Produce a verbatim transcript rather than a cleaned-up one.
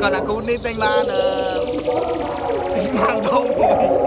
còn là cú đi tên ma nè mang không